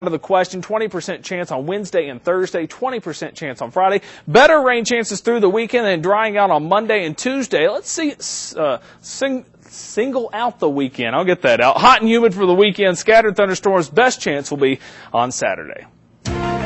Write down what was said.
of the question. 20% chance on Wednesday and Thursday, 20% chance on Friday. Better rain chances through the weekend and drying out on Monday and Tuesday. Let's see, single out the weekend. I'll get that out. Hot and humid for the weekend. Scattered thunderstorms. Best chance will be on Saturday.